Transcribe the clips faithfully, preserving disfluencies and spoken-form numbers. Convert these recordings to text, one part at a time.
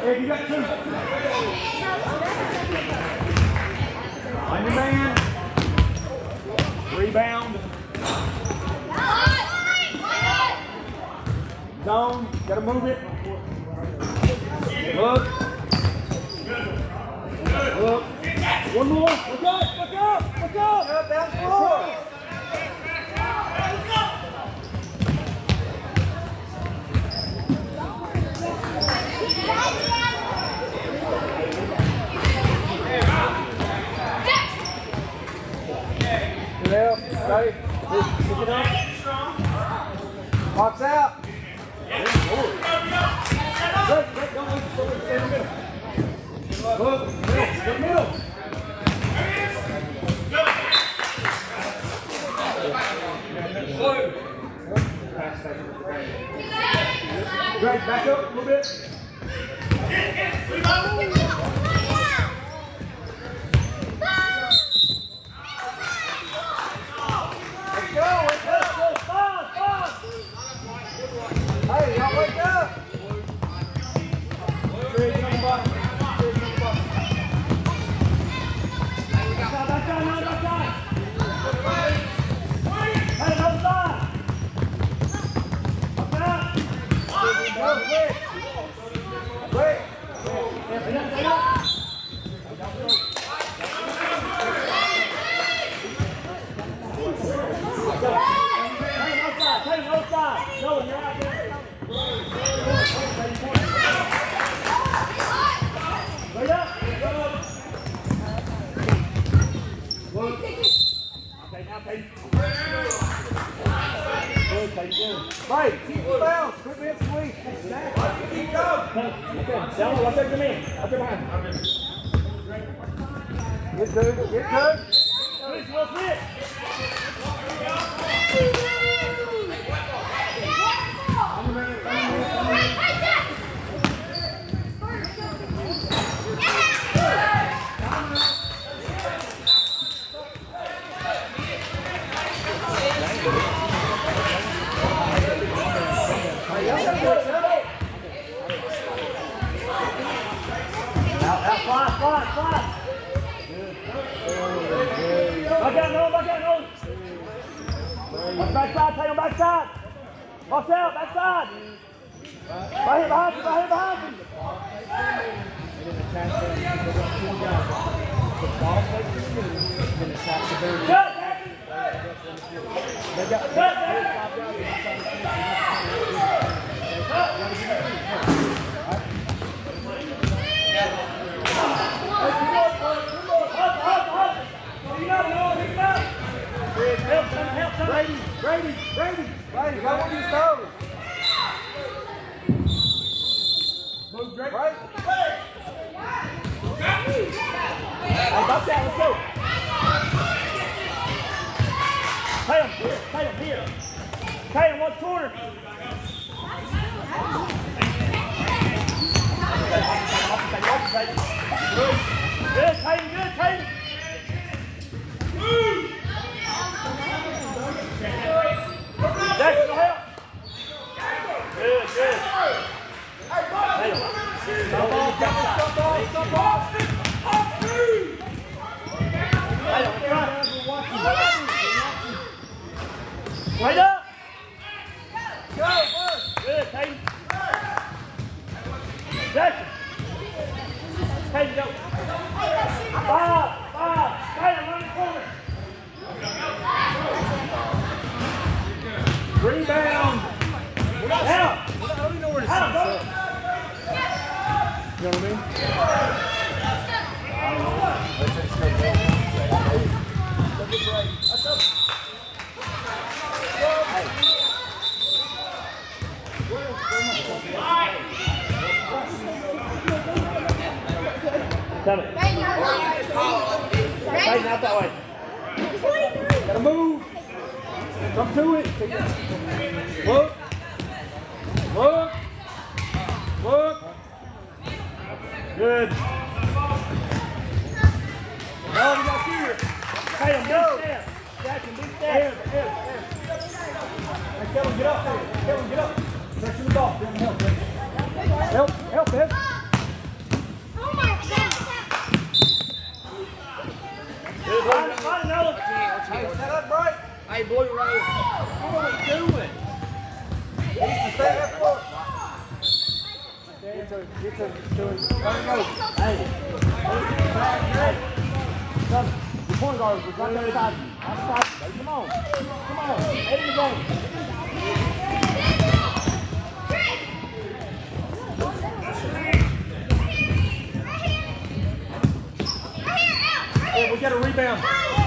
Hey, you got two. Find your man. Rebound. Zone. Gotta move it. Look. Look. One more. Look up. Look up. Look up. Up down floor. Left, right, pick it up. Box out. Good, good, don't lose, stay in the middle. Look, middle, good middle. Greg, back up a little bit. Hey, y'all wake up! Three, come on, box. Three, come on, box. Back side, back side, now, back side. Hey, another side. Back out. Go, quick. Quick. Stay up, stay up. Hey, no side, hey, no side. No, you're out there. Right up. Look. Okay, now take. Good, take good. Right, keep the bounce. Quit being sweet. Keep going. Okay, down low. Watch out your man. Watch your behind. Get good. Get good. Please, what's it? Out, out, fly, fly, fly. Back out, no, back out, no. Watch back side, take him back side. Box out, back side. Right here behind you, right here behind you. Cut! Cut! Cut! Brady, Brady, Brady, Brady, go on your toes. Move, Drake. Right. Hey, box out, let's go. Pay him, here, pay him, here. Pay him, one corner. Good, Tatum, good, Tatum. Jackson, go help. Good, good. Tatum. Stop off, stop off, stop off. Tatum, right. Right up. Go, first. Good, Tatum. Jackson. Tatum, go. Five, five. Tatum, run the corner. Rebound. Out. I don't even know where to sit. You know what I mean? Come it. Tighten out that way. Gotta move. Come to it. Look. Look. Look. Good. Now we got here. Hey, I'm go. Step. Jackson, big step. Here, here, here. Hey, Kevin, get up there. Kevin, get up. Pressure the ball. Help, help, help, Ed. blue right here. What are we doing? Easy, stay that foot. Get to, get to, to it. There we go. Hey. Hey. Come. The point guard was right there beside you. Outside you, baby. Come on. Come on. Eight in the game. Hey, we got a rebound.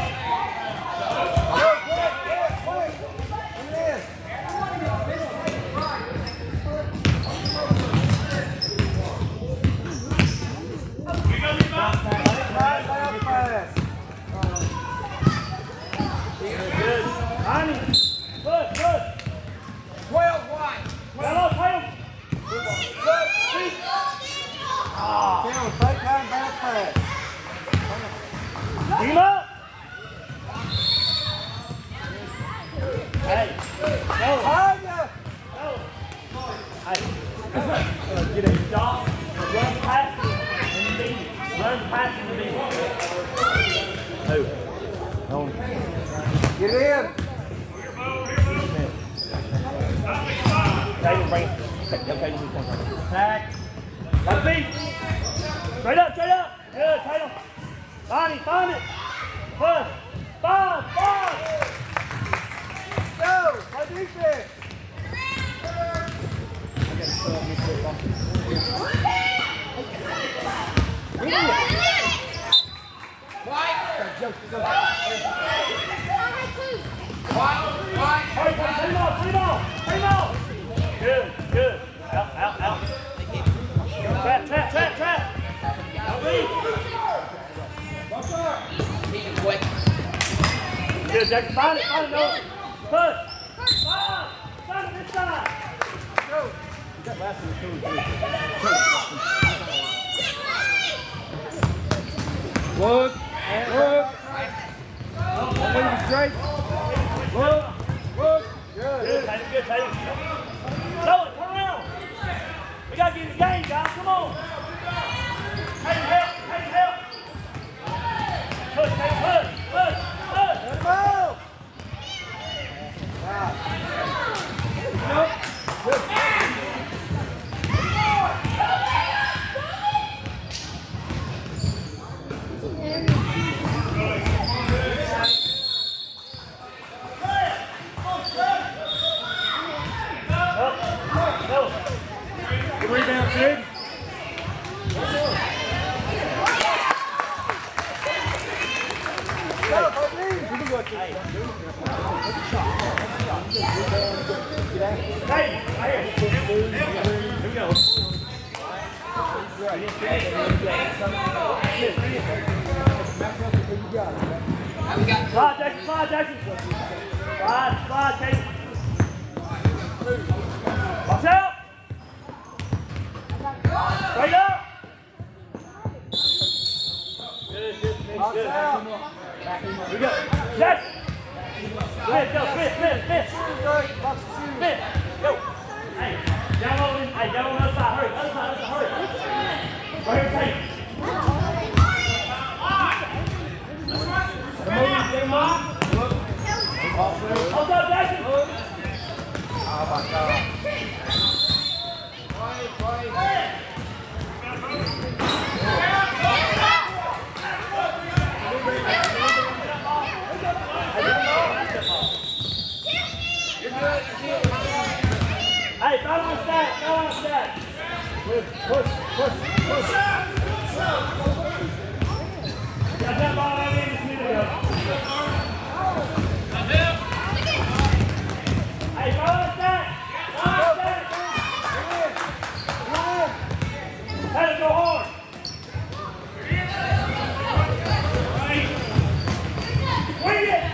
Team up! Hey! Go! Go! Hey! Get a stop. Run past him and beat him. Run past him and beat him. Who? No. Get in! Taylor, bring it. Okay, you can Tag. Let's beat! Straight up, straight up! Good, Taylor! Bonnie, find it! Push! Five! Five! Go! Play defense! White! White! White! Hurry, play ball! Play ball! Play ball! Good, good. Out, out, out. Trap, trap, trap, trap! Don't leave! Good, Jackson. Find it, find it, no. Push. Five. Find it this side. Go. That last one was Look. Look. Look straight. Look. Look. Good. Good, Taylor. Good, Taylor. Throw it. Turn around. We got to get in the game, guys. Come on. Hey, help. Hey, help. Push, hey, push, push, push! Let him move! Wow. Nope. Good. Good rebound, Sid. Hey, here we go. Slide, Jackson, slide, Jackson. Slide, slide, Jackson. Watch out. Straight up. Good, good, good. Here we go. Jackson. Smith, go, Smith, Smith, Smith. Smith, go. Hey, down low, hey, down on the other side. Hurry, other side, other side, hurry. Right here, take. Come on, get him off. Hold up, Jackson. Oh, my God. Right, right. Hey, throw on the stack, throw on the stack. Push, push, push, push. Got that ball right in the middle. Hey, throw on the stack. Throw on the stack. Let it go hard. Wing it.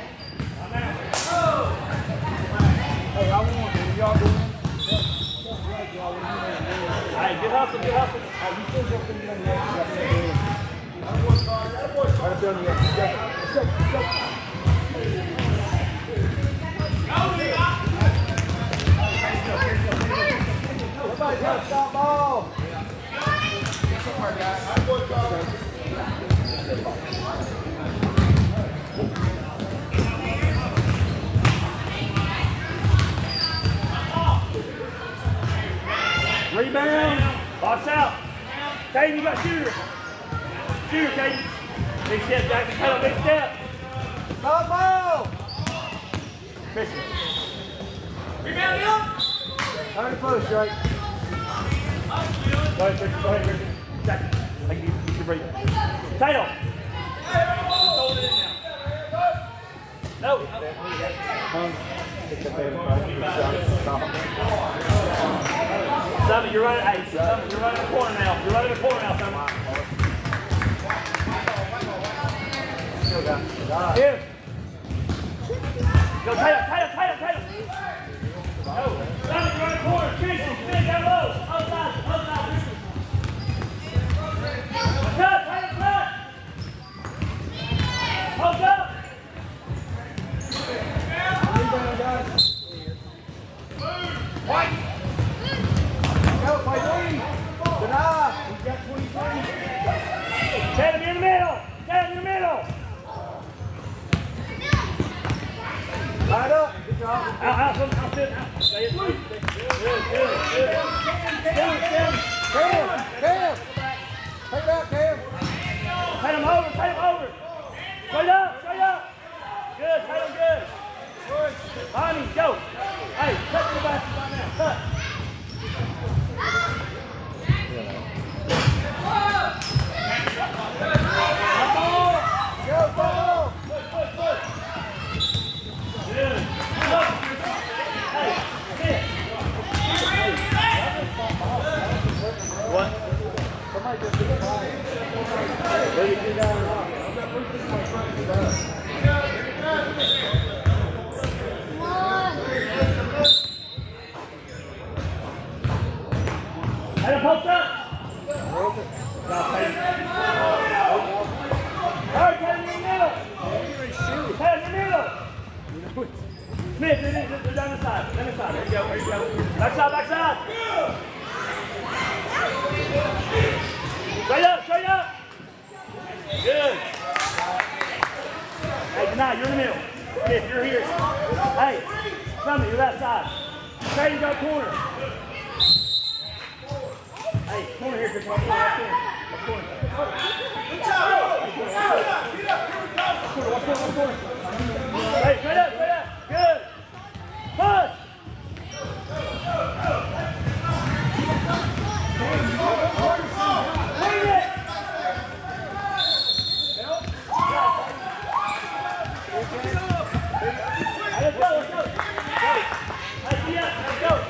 Hey, I want to. Y'all doing? Hey, get hustle, get hustle. Oh, you still got to be on the edge. Right up there on the edge. Let's go, let's go. Somebody touch that ball. Somewhere, guys. Rebound. Box out. Caden, you got shooter. Shooter, Caden. Big step, Jackson. Taylor, big step. Stop ball. Christian. Rebound, up. thirty push, Drake. Go ahead, Christian. Go ahead, Christian. Jackson. I can get your break. Taylor. Just hold it in now. No. Summit, you're running. Hey, Summit, you're running the corner now. You're running the corner now, Summit. Here. Go, Taylor, Taylor, Taylor, Taylor. Go. Summit, you're running the corner. Christian, spin down low. Outside, outside. Cut, Taylor, cut. Hold up. White. Go, White. Deny. He's got twenty-three. Tatum in the middle. Tatum in the middle. Light up. Good job. Out, out, out, out, out. Stay in. Good, good, good. Cam, Cam. Cam, Cam. Take that, Cam. Tatum over, Tatum over. Straight up, straight up. Good, Tatum, good. Bonnie, go. Hey, cut the basket right now. Cut. Go, ball. Push, push, push. Good. Hey, hit. What? Somebody just did it right. Where you get down or not? Hey, post up. Hurry, Tatum in the middle. Tatum in the middle. Smith, they're down the side. Down the side. There you go. There you go. Back side, back side. Straight up, straight up. Good. Hey, Denai, you're in the middle. Smith, you're here. Hey, Summit, you're outside. Tatum, go corner. Hey, corner here, Chris. One corner, one corner. One corner. One corner, one corner. Hey, straight up, straight up. Good. Push. Bring it. Hey, let's go, let's go. Hey, hey, yeah, let's go.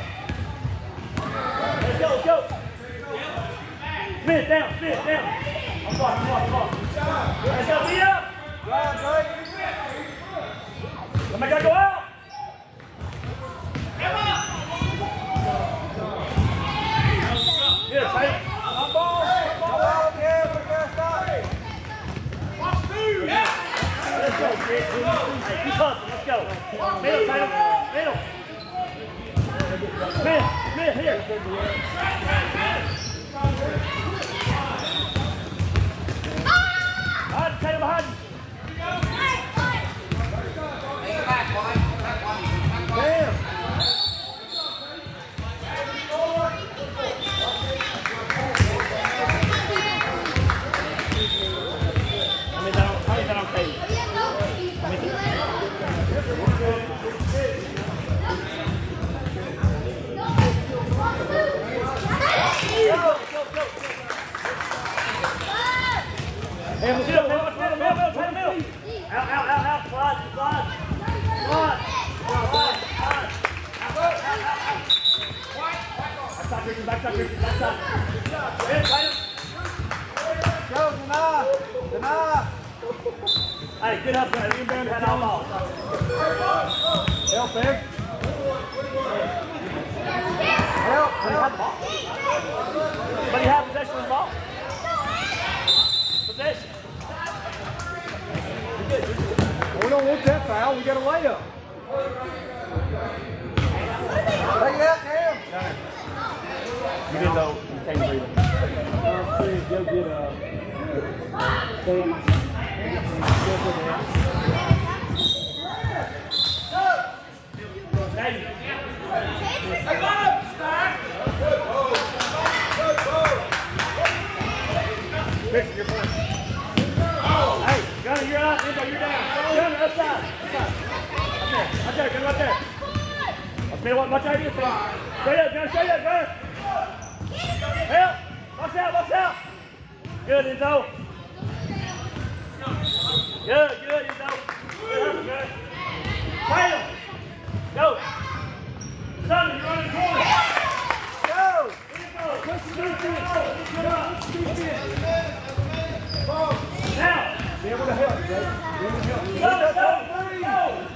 Let's go, let's go. Smith down, Smith down. Come on, come on, come on. Let's go, beat up. Drive, Drake. Somebody gotta go out. Good, tight. Come ball. Come ball. Yeah, we got to stop. Let's go, Chris. Hey, keep hustling, let's go. Middle, tight. Middle. Smith, Smith, here. Behind, Tatum, behind you. Damn. I mean, that don't, I mean, that don't pay. I mean, go, go, go. Hey, middle, middle, middle, middle, middle, middle. Out, out, out, out. Slide, slide. Slide. Slide, slide. Out, out, out, out. Backside, Christian, backside, Christian, backside. Good, tight. Go, Deny. Deny. Hey, good hustle. You and Ben had all ball. Help, Big. Help, help. But he had possession of the ball. Possession. We don't want that foul. We got a layup. Take it out, Cam. You didn't know you can't breathe. Go get a. Hey. Hey, Watch, watch out here. Straight up, Gunner, straight up, Gunner. Help. Box out, box out. Good, Enzo. Good, good, Enzo. Good hustle, Gunner. Fight him. Go. Son, you're on the corner. Go. Push the defense. Push the defense. Now. Be able to help, Jake. Be able to help. Go, go, go. Go.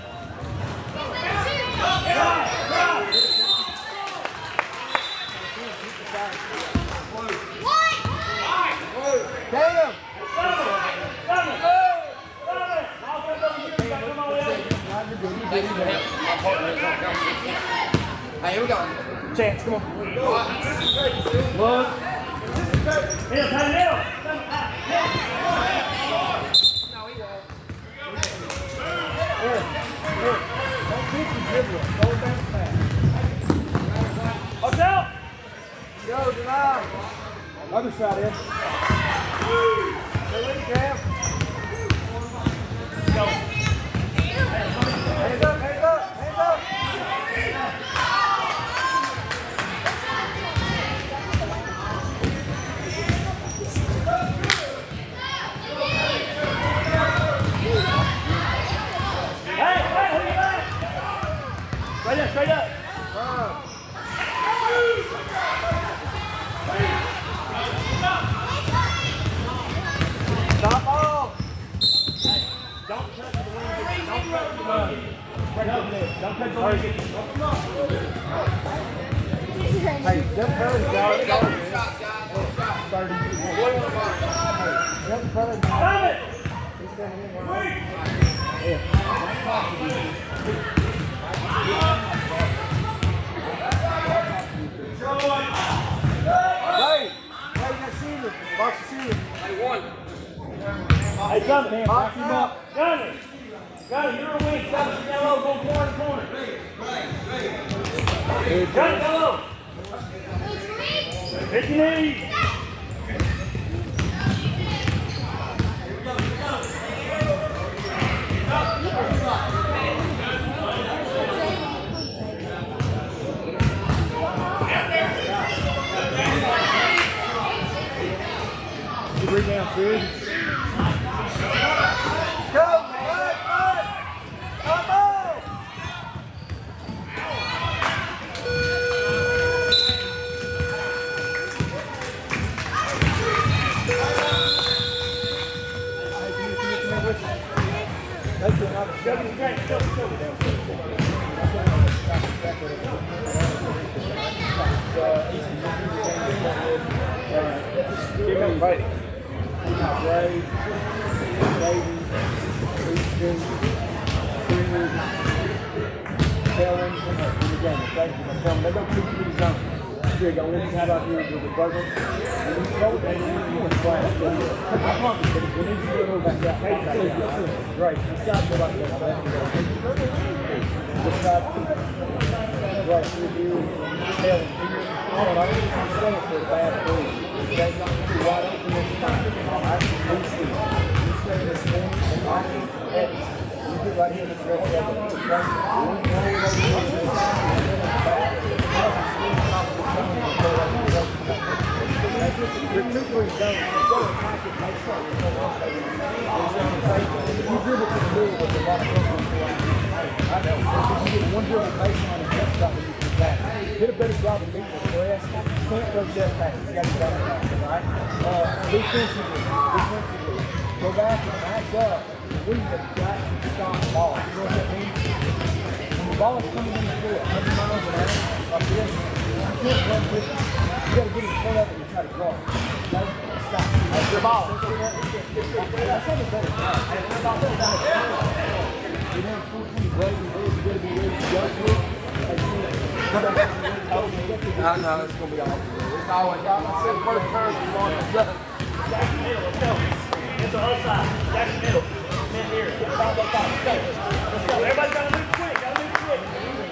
Drive, drive. Damn! Hey, here we go. Chance, come on. Look. Here, tight middle. Here, here. Don't beat the dribbler. Go back fast. Watch out. Go, deny. Other side, Ed. Go in, Cam. Go. Hands up, hands up, hands up. Hey, hey, who you got? Straight up, straight up. Uh. Stop ball. Hey, don't touch the wing. Don't touch the wing. Don't touch the wing. Hey, them fellas got it. thirty. Hey, them fellas got it. He's standing in one. Yeah. Hey, hey, that shooter. Box the shooter. Hey, one. Hey, Gunner, man, box him up. Gunner. Gunner, you're a wing. Stop yellow, go corner, corner. Gunner, yellow. Hit your knees. Three down, three. Go, good, good. Come on. That's another shove it down, shove it, shove it down. Give me fighting. Ray, Davey, Easton, Freeman, Kellen, in the game. Thank you for coming. They go two to the zone. Here, got one hat out here with the burger. And we know that you want to play. I promise you, we need you to go back out. Hey, hey, right. The side go like that. The side. Right, through here. Kellen, here. I don't know. I think I'm saying for a bad play. That's not too wide open this time. Alright, please see. You stay this morning and I can edit. You get right here in this rest of the right? One way over this and then it's back. You're two three zones. You go attack it, make sure you don't want to say you dribble to the middle with a lot of trouble. I know. If you get one dribble baseline and just stop it, you can back. Get a better job of beating the press. Can't go just back. You got to go back, right? Uh, defensively, defensively, go back and back up. We have got to stop the ball. You know what that means? When the ball is coming in the field, maybe run over there, like this, you can't run with it. You got to get in front of it and try to draw it. Okay? Stop. That's your ball. That's not a better job. You know, fourteen great and good, you got to be ready to go to it. I know it's gonna be awesome. It's always got I said first turn is long as that. Jack middle, let's go. It's the other side. Jack middle. Men here. Let's go, let's go. Let's go. Everybody's gotta move quick. Gotta move quick.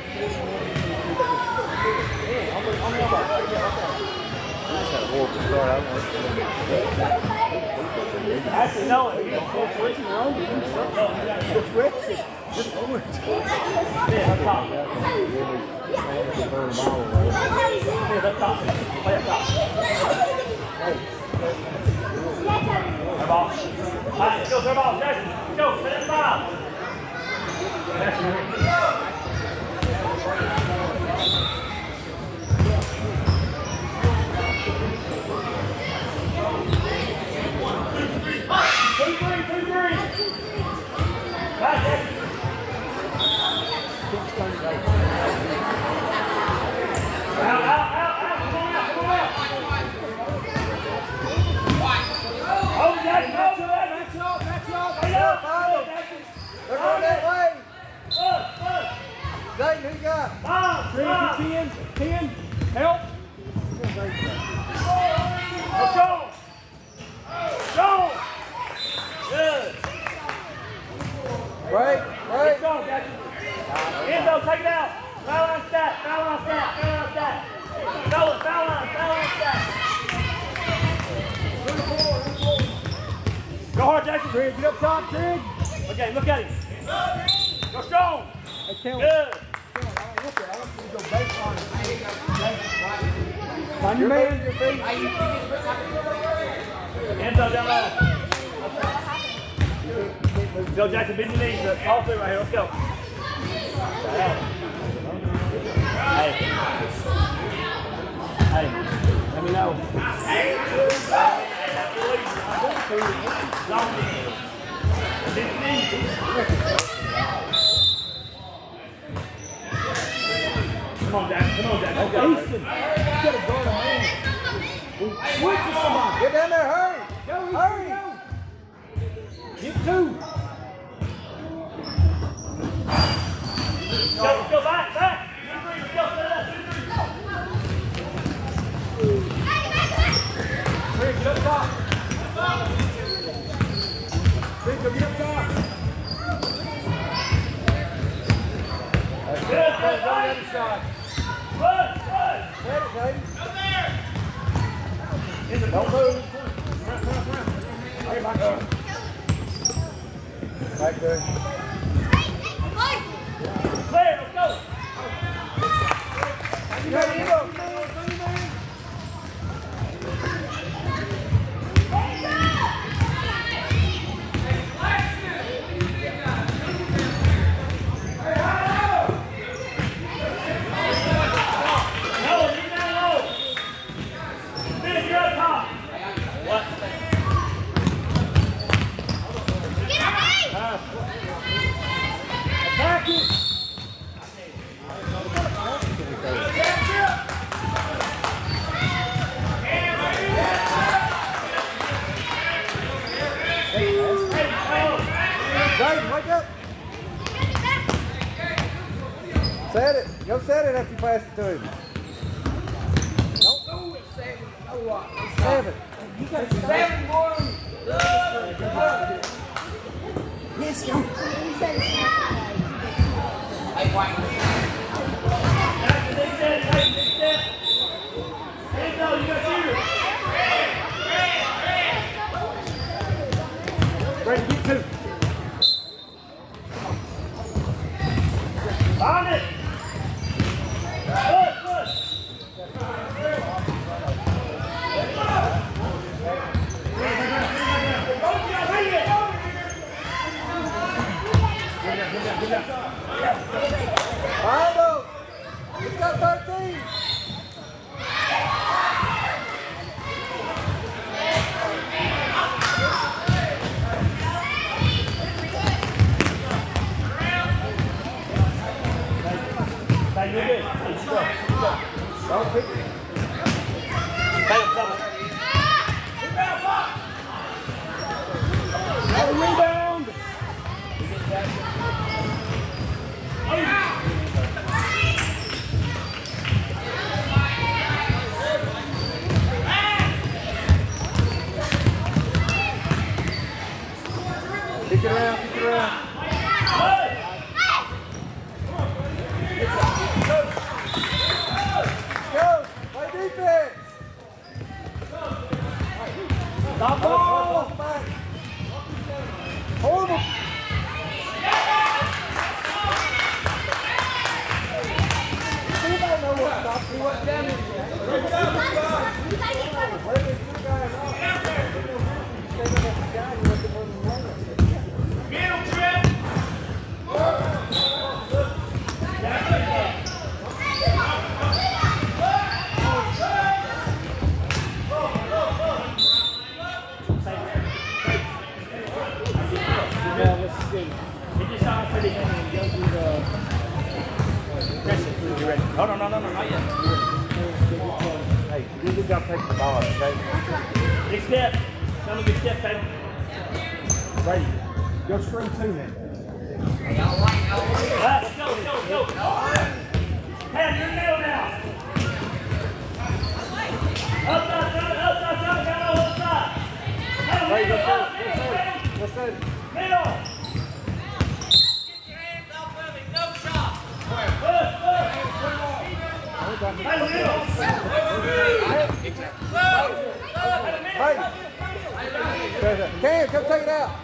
I'm about to. I just had a horrible start. I don't know. Actually, no. You got four switches wrong. You do something. The switch. Just over it. Yeah, up top. Yeah, up top. Play up top. Third ball. All right, let's go, third ball. Jackson, let's go. Finish five. Two, three, two, three. Right, Jackson. Out, out, out, out. Come on out, come on out. Oh, Jackson, go to that. Match up, match up. Hey, Go, up. follow. Jackson. They're going that way. Look, look. Zayden, who you got? Five, five. ten, ten, help. Let's go. Go. Good. Break, break. Let's go, Jackson. Enzo, take it out. Foul line stat, foul line stat, foul line stat. Foul line, foul line, foul line stat. Go hard, Jackson. Trig, get up top, Trig. Okay, look at him. Go strong. Hey, Kellen. Good. Find your man. Enzo down low. Go, Jackson, bend your knees. All three right here. Let's go. Hey. Hey. Let me know. Come on, Jackson. Come on, Jackson. Okay. Easton. You gotta guard a man. Switch to somebody. Get down there, hurry. Go, Easton, Hurry. go. Get two. Go, go back, back. Two, three, let's go. Set it up. Two, three. Trig, get up top. Trig, go get up top. Good, good, Go on the good. other side. Good, good. Set it, Zayden. In the Don't move. Hey, back up. Back there. Clear, let's go. You got Endo. No, leave that low. Finish, you're up top. What? Attack it. Zayden, wake up. Set it. Go set it after you pass it to him. Don't do it, seven. Oh, what? Seven. You got seven more. Yes, go. Jackson, big step, Jackson, big step. Enzo, you got shooters. Ready, get two. Find it. Good, good. Aldo, he's got thirteen. Hey, you're good. Hey, let's go. Let's go. Don't pick it. Hey, let's go. Got a rebound. Kick it around, kick it around. Go, play defense. Stop ball. Back. No, no, no, no, no, not yet. Hey, you just got to take the ball, okay? Big step. Come a big step, baby. Ready. Go screen two then. All right, let's go, let's go, let's go. Pam, you're in the middle now. Outside, down, outside, down, down, outside. Pam, Ready, middle, let's up, go. middle, middle. Let's go. Middle. Cam, come take it out.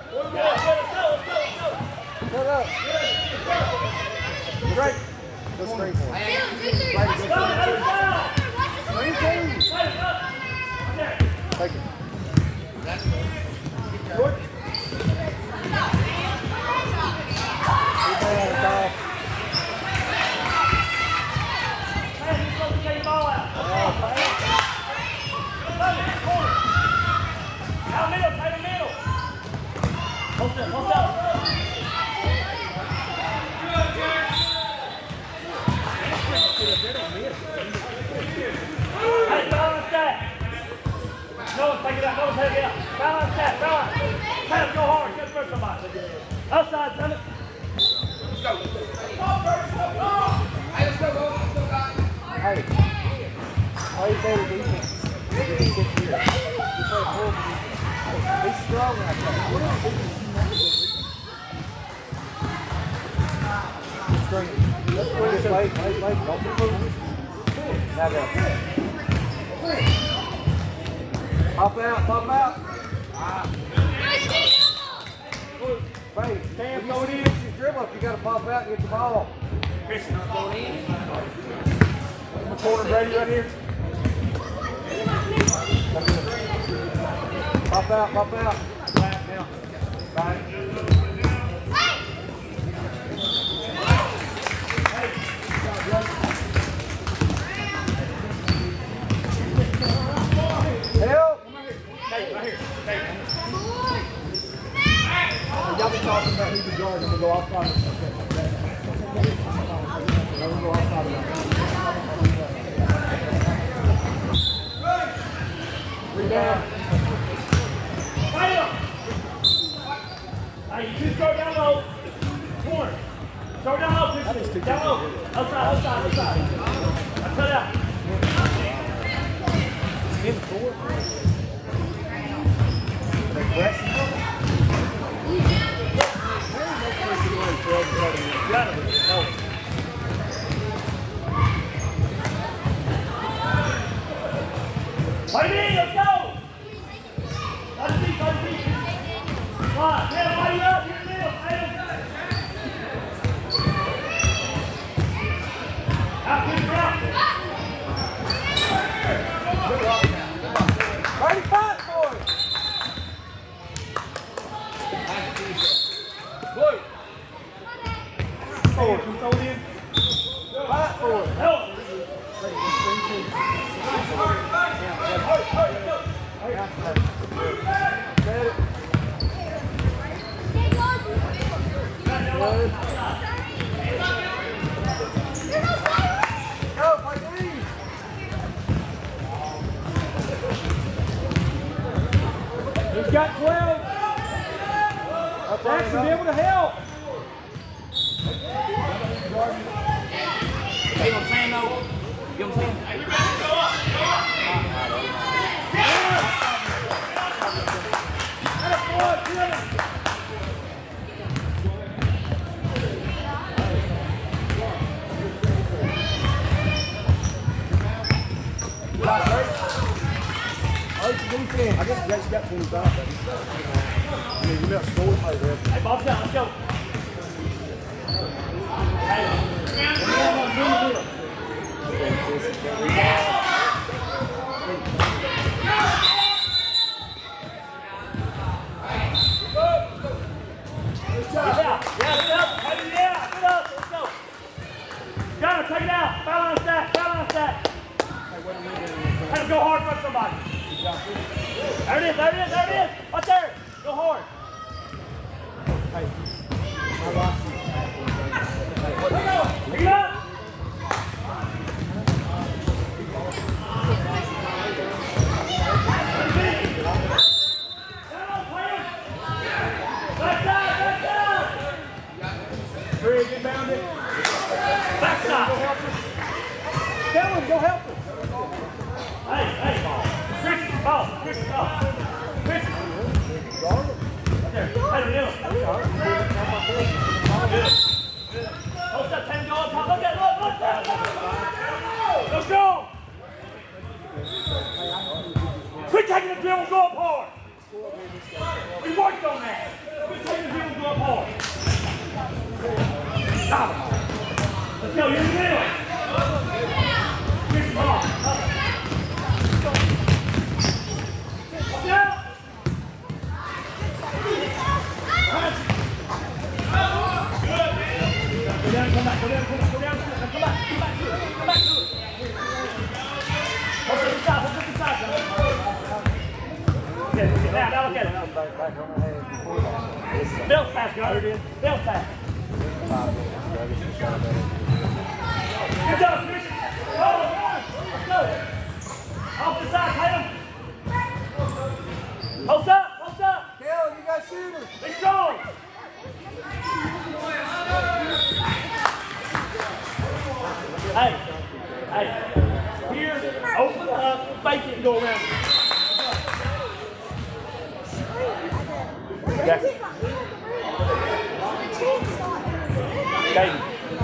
Put up. Great. Go straight for it. Right, go straight. Take it. George. Outside, send it. Let's go. Hey, let's go, go. Let's go, guys. Hey, all you say is defense. You're gonna get here. You play full. Be strong like that. What is defense? String. Let's go. Just wait, wait, wait. Don't be moving. Now go. Pop out, pop out. Ah. Hey, Cam, going in. She's dribble. If you got to pop out and get the ball. Christian, going in. The corner, Brady, right here. Pop out, pop out. Back now. Back. Help! Hey, right here. Hey. Y'all be talking about who's the guard and we'll go outside. We'll go outside of that. Three down. Fight up. Hey, you just go down low. Corner. Go down low, Christian. Down low. Outside, outside, outside. I cut out. In four. They press. Got it. No. Fight in, let's go! Fight deep, fight deep. Come on, Taylor, fight up, here in the middle, Taylor. Out, keep it out. Ready, fight, boys! Blue. Forward. Fight for it. Help. Go, play lead. He's got twelve. Jackson, be able to help. You know what I'm saying, though? You know what I'm saying? I guess Jack's got twenty-five, baby. I mean, you got score play there. Hey, ball down, let's go. Hey, come on, come on, come on. Go hard for somebody. There it is, there it is, there it is. Right there. Go hard. Hey, I lost you. Pick it up. Back down, back down. Three, get bound it. Back side. Tell him, go help him. Hey, hey, ball. Chris, ball. Chris, ball. Chris. Right there. Hey, Neil. Good. Hold that ten go up top. Look at it. Look, look, look. Let's go. Quit taking the dribble, go up hard. We worked on that. Quit taking the dribble, go up hard. Stop it. Let's go. You're in the middle. Chris, ball. Go down, come back, go down, come back, go down, come back, come back, come back to it, come back to it. Hold it inside, hold it inside. Okay, look at that, now look at it. Belt fast, guys. Belt fast. Good job, Chris. Go, go, let's go. Off the side, hit him. Hold up, hold up. Caleb, you got shooters. Be strong. Hey, hey, here, open up, fake it, and go around. Yeah. Katie.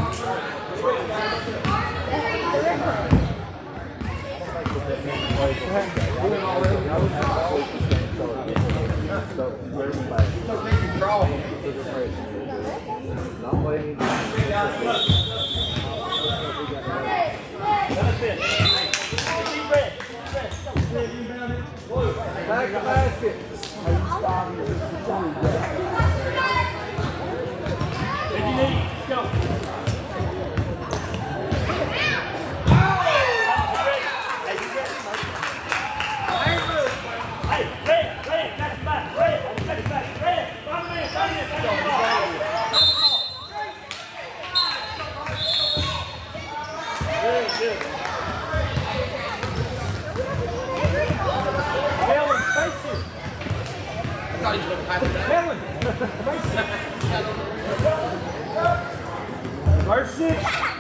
Back the basket. If you need, go. Hey, Red, Red, back to back, Red, back to back, Red, run in, run in, run in, Good, good. Caleb, face it. I thought he was going to pass it down. Caleb, face it. First six.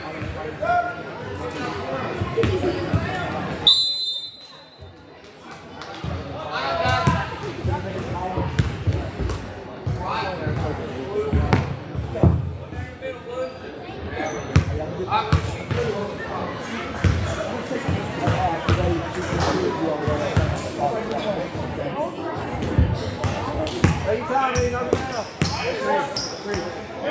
Take time, Lee, knock it down. Three, three.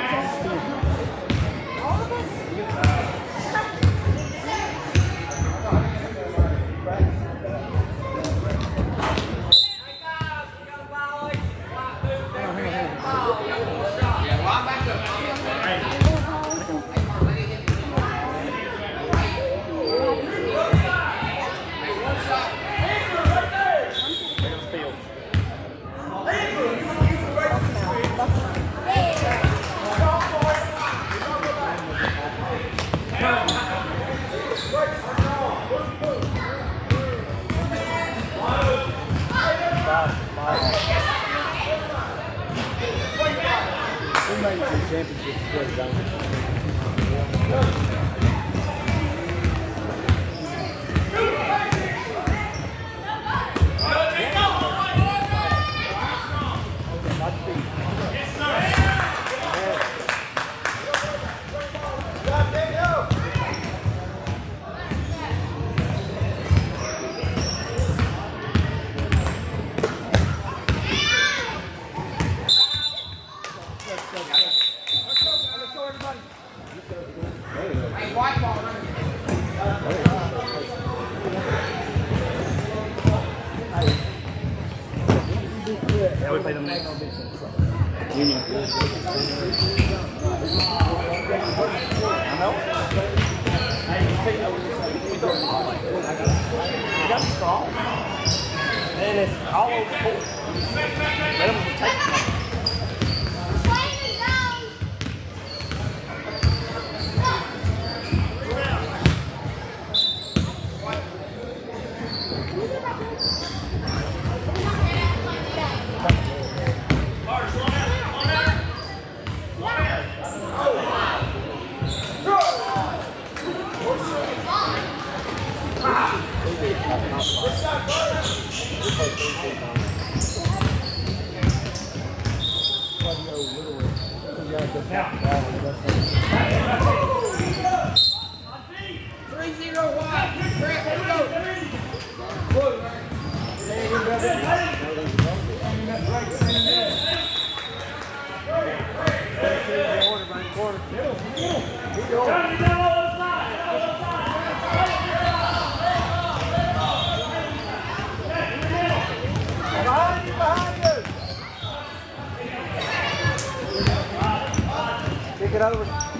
We made it to the championship before the game. Let's go, everybody. Yeah, we play them next. Union. I know. You got strong. And it's all over the court. Let them take it. Three zero one. Brett, let's go. Behind you, behind you. Kick it over.